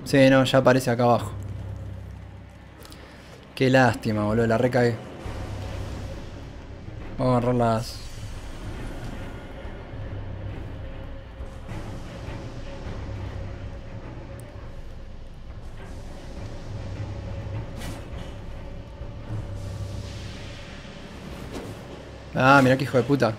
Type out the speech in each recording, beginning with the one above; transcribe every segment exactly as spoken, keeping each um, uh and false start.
Sí, no, ya aparece acá abajo. Qué lástima, boludo, la recagué. Vamos a agarrar las... Ah, mirá qué hijo de puta.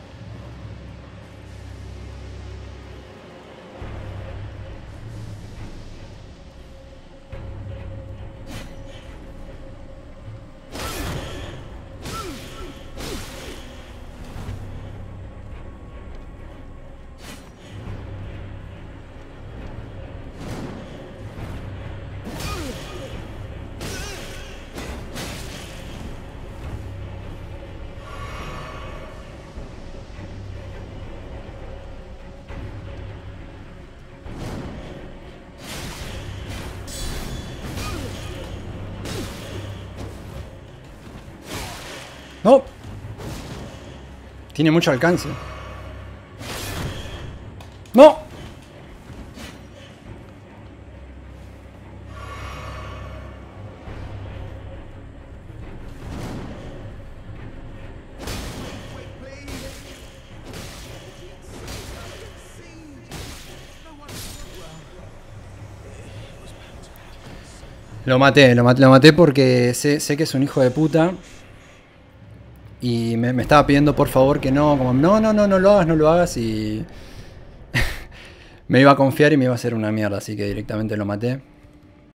¡No! Tiene mucho alcance. ¡No! Lo maté, lo maté, lo maté porque sé, sé que es un hijo de puta. Y me, me estaba pidiendo por favor que no, como no, no, no, no lo hagas, no lo hagas y... me iba a confiar y me iba a hacer una mierda, así que directamente lo maté.